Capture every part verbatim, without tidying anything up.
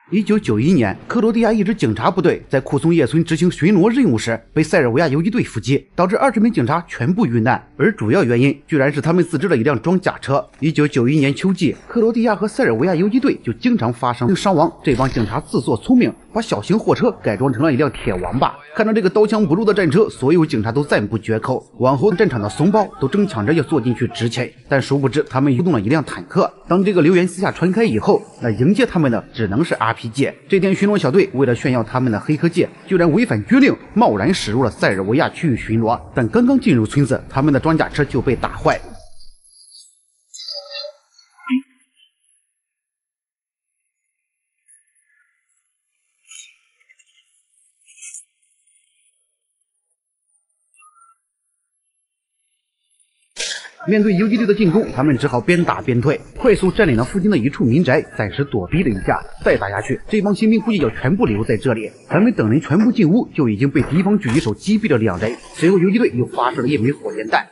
一九九一年，克罗地亚一支警察部队在库松叶村执行巡逻任务时，被塞尔维亚游击队伏击，导致二十名警察全部遇难。而主要原因居然是他们自制了一辆装甲车。一九九一年秋季，克罗地亚和塞尔维亚游击队就经常发生伤亡。这帮警察自作聪明，把小型货车改装成了一辆铁王八。看到这个刀枪不入的战车，所有警察都赞不绝口。往后战场的怂包都争抢着要坐进去执勤，但殊不知他们移动了一辆坦克。当这个流言私下传开以后，那迎接他们的只能是 R P G。这天巡逻小队为了炫耀他们的黑科技，居然违反军令，贸然驶入了塞尔维亚区域巡逻。但刚刚进入村子，他们的装甲车就被打坏。面对游击队的进攻，他们只好边打边退，快速占领了附近的一处民宅，暂时躲避了一下。再打下去，这帮新兵估计要全部留在这里。还没等人全部进屋，就已经被敌方狙击手击毙了两人。随后，游击队又发射了一枚火箭弹。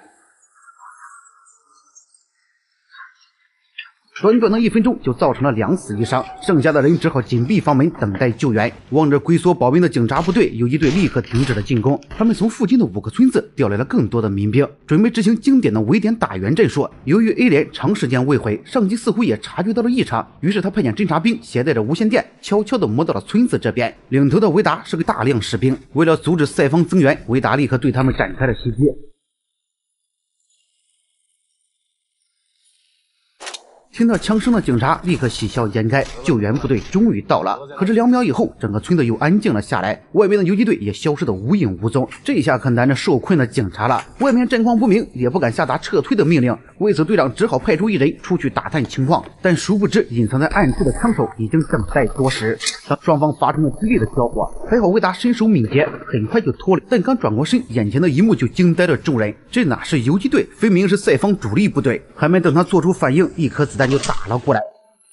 短短的一分钟就造成了两死一伤，剩下的人只好紧闭房门等待救援。望着龟缩保兵的警察部队，游击队立刻停止了进攻。他们从附近的五个村子调来了更多的民兵，准备执行经典的围点打援战术。由于 A 连长时间未回，上级似乎也察觉到了异常，于是他派遣侦察兵携带着无线电，悄悄地摸到了村子这边。领头的维达是个大量士兵，为了阻止塞方增援，维达立刻对他们展开了袭击。听到枪声的警察立刻喜笑颜开，救援部队终于到了。可是两秒以后，整个村子又安静了下来，外面的游击队也消失得无影无踪。这下可难着受困的警察了，外面战况不明，也不敢下达撤退的命令。为此，队长只好派出一人出去打探情况。但殊不知，隐藏在暗处的枪手已经等待多时。当双方发生了激烈的交火，还好维达身手敏捷，很快就脱离。但刚转过身，眼前的一幕就惊呆了众人。这哪是游击队，分明是塞方主力部队。还没等他做出反应，一颗子弹就打了过来。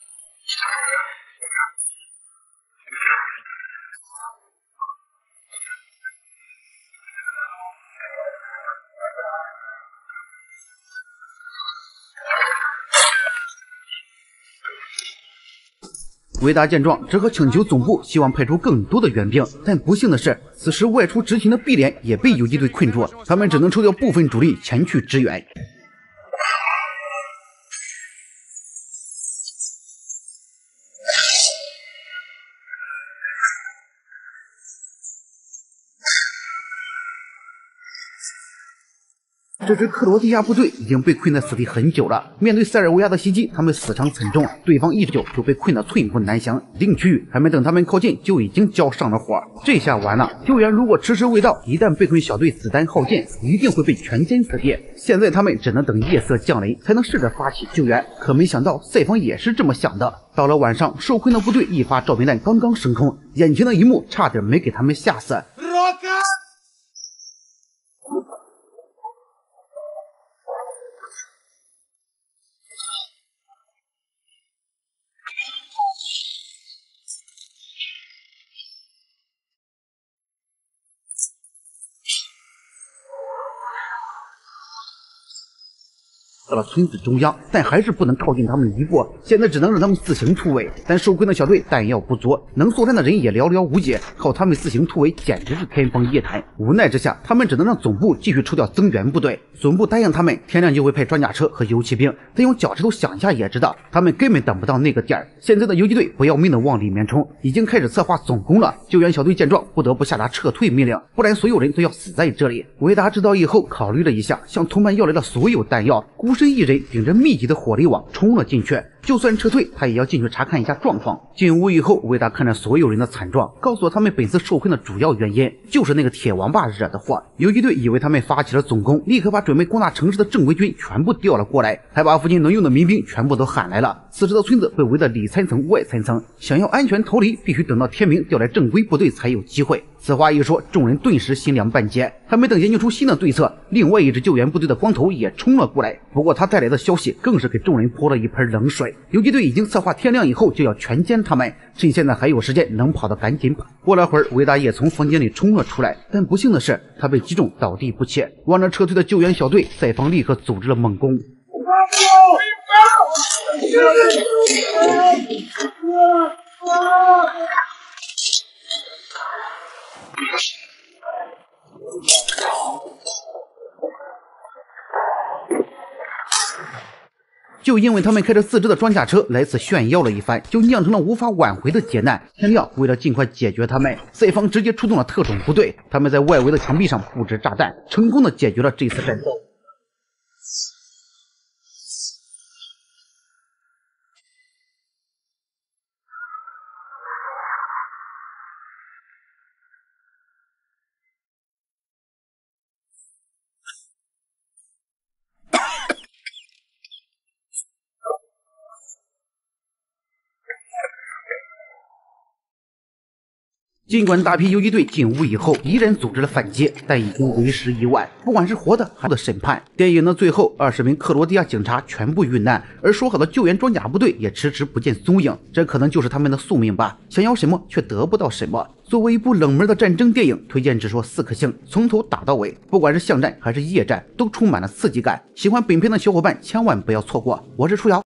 维达见状，只好请求总部，希望派出更多的援兵。但不幸的是，此时外出执勤的 B 连也被游击队困住，他们只能抽调部分主力前去支援。这支克罗地亚部队已经被困在此地很久了，面对塞尔维亚的袭击，他们死伤惨重，对方一直就被困得寸步难行。一定区域还没等他们靠近，就已经交上了火。这下完了，救援如果迟迟未到，一旦被困小队子弹耗尽，一定会被全歼死地。现在他们只能等夜色降临，才能试着发起救援。可没想到塞方也是这么想的。到了晚上，受困的部队一发照明弹刚刚升空，眼前的一幕差点没给他们吓死。到了村子中央，但还是不能靠近他们一步，现在只能让他们自行突围。但受困的小队弹药不足，能作战的人也寥寥无几，靠他们自行突围简直是天方夜谭。无奈之下，他们只能让总部继续抽调增援部队。总部答应他们天亮就会派装甲车和游骑兵，但用脚趾头想一下也知道，他们根本等不到那个点儿。现在的游击队不要命的往里面冲，已经开始策划总攻了。救援小队见状，不得不下达撤退命令，不然所有人都要死在这里。维达知道以后，考虑了一下，向同伴要来了所有弹药，孤身一人顶着密集的火力网冲了进去。就算撤退，他也要进去查看一下状况。进屋以后，维达看着所有人的惨状，告诉他们本次受困的主要原因就是那个铁王八惹的祸。游击队以为他们发起了总攻，立刻把准备攻打城市的正规军全部调了过来，还把附近能用的民兵全部都喊来了。此时的村子被围得里三层外三层，想要安全逃离，必须等到天明调来正规部队才有机会。此话一说，众人顿时心凉半截。还没等研究出新的对策，另外一支救援部队的光头也冲了过来。不过他带来的消息更是给众人泼了一盆冷水。游击队已经策划天亮以后就要全歼他们，趁现在还有时间，能跑的赶紧跑。过了会儿，维达也从房间里冲了出来，但不幸的是，他被击中倒地不起。望着撤退的救援小队，塞方立刻组织了猛攻。 就因为他们开着自制的装甲车来此炫耀了一番，就酿成了无法挽回的劫难。天亮，为了尽快解决他们，赛方直接出动了特种部队，他们在外围的墙壁上布置炸弹，成功的解决了这次战斗。尽管大批游击队进屋以后依然组织了反击，但已经为时已晚。不管是活的还是审判，电影的最后，二十名克罗地亚警察全部遇难，而说好的救援装甲部队也迟迟不见踪影。这可能就是他们的宿命吧。想要什么却得不到什么。作为一部冷门的战争电影，推荐只说四颗星，从头打到尾，不管是巷战还是夜战，都充满了刺激感。喜欢本片的小伙伴千万不要错过。我是初瑶。